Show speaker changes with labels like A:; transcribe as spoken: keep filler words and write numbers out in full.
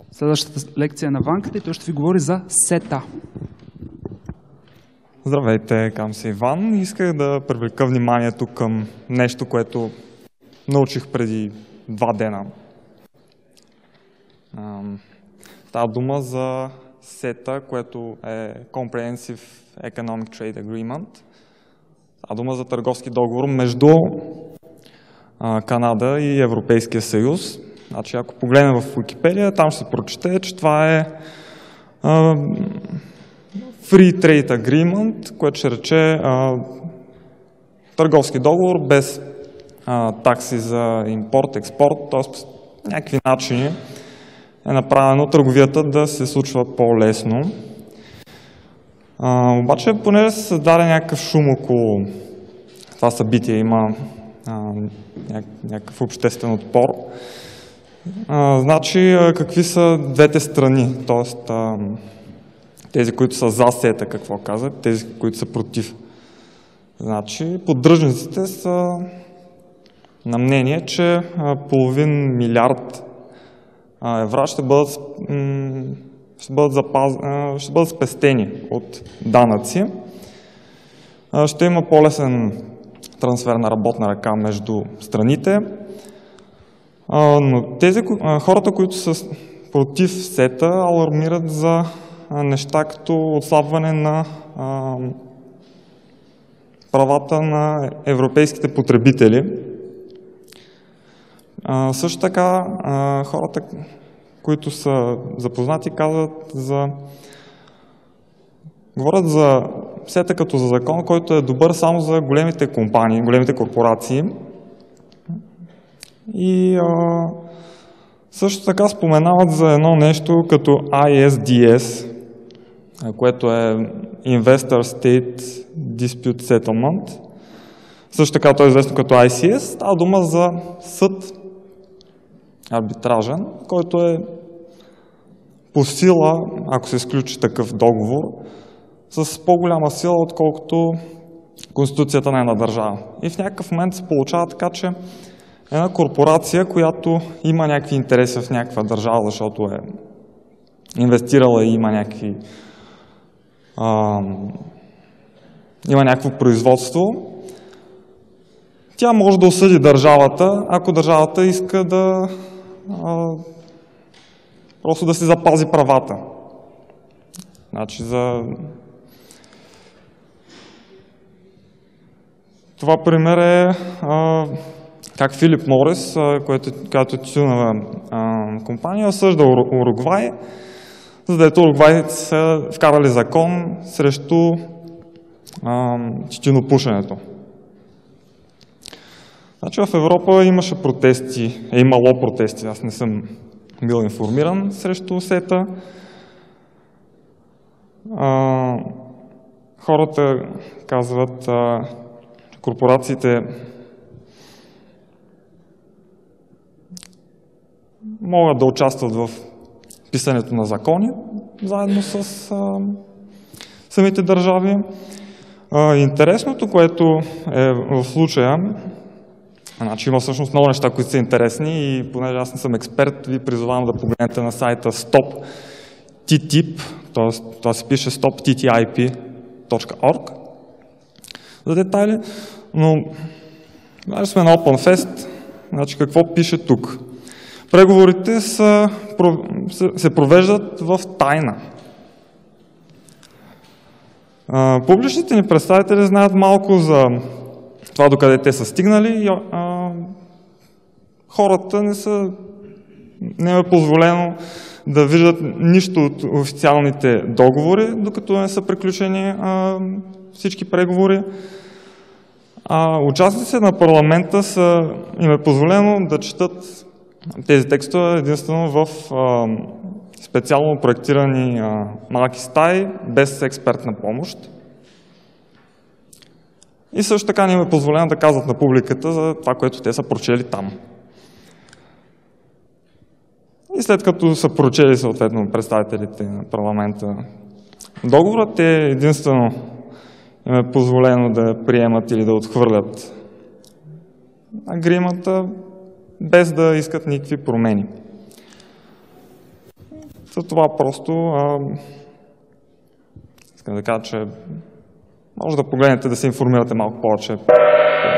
A: Следващата лекция е на Ванката и той ще ви говори за сета.
B: Здравейте, казвам се Иван. Исках да привлека вниманието към нещо, което научих преди два дена. Става дума за сета, което е Comprehensive Economic Trade Agreement. Става дума за търговски договор между Канада и Европейския съюз. Значи, ако погледнем в Уикипедия, там ще се прочете, че това е а, Free Trade Agreement, което ще рече а, търговски договор без а, такси за импорт, експорт, т.е. по някакви начини е направено търговията да се случва по-лесно. Обаче, понеже се създаде някакъв шум около това събитие, има а, някакъв обществен отпор, а, значи а, какви са двете страни, т.е. тези, които са за сета, какво казват, тези, които са против. Значи, поддръжниците са на мнение, че а, половин милиард а, евро ще бъдат, ще бъдат, запаз... а, ще бъдат спестени от данъци. А, ще има по-лесен трансфер на работна ръка между страните. А, но тези а, хората, които са против сета, алармират за а, неща като отслабване на а, правата на европейските потребители. А, също така, а, хората, които са запознати, казват за... говорят за сета като за закон, който е добър само за големите компании, големите корпорации. И а, също така споменават за едно нещо като ай ес ди ес, което е Investor State Dispute Settlement. Също така то е известно като ай си ес. Става дума за съд арбитражен, който е по сила, ако се изключи такъв договор, с по-голяма сила, отколкото Конституцията на една държава. И в някакъв момент се получава така, че една корпорация, която има някакви интереси в някаква държава, защото е инвестирала и има някакви а, има някакво производство, тя може да осъди държавата, ако държавата иска да а, просто да си запази правата. Значи за това пример е а, как Филип Морис, който, която е тютюнова компания, осъжда Уругвай, за да ето Уругвай са вкарали закон срещу а, тютюнопушенето. Значи в Европа имаше протести, е имало протести, аз не съм бил информиран срещу сета. А, хората казват, а, корпорациите могат да участват в писането на закони, заедно с а, самите държави. А, интересното, което е в случая, значи има всъщност много неща, които са интересни и понеже аз не съм експерт, ви призовавам да погледнете на сайта стоп ти ти ай пи, т.е. това се пише стоп ти ти ай пи точка орг за детайли, но значи сме на OpenFest, значи какво пише тук? Преговорите са, се провеждат в тайна. А, публичните ни представители знаят малко за това докъде те са стигнали и а, хората не са, не е позволено да виждат нищо от официалните договори, докато не са приключени а, всички преговори. А, участниците на парламента са, им е позволено да четат тези текстове единствено в а, специално проектирани а, малки стаи, без експертна помощ. И също така не им е позволено да казват на публиката за това, което те са прочели там. И след като са прочели съответно представителите на парламента договора, те единствено им е позволено да приемат или да отхвърлят агримата, без да искат никакви промени. за това просто а, искам да кажа, че може да погледнете, да се информирате малко повече по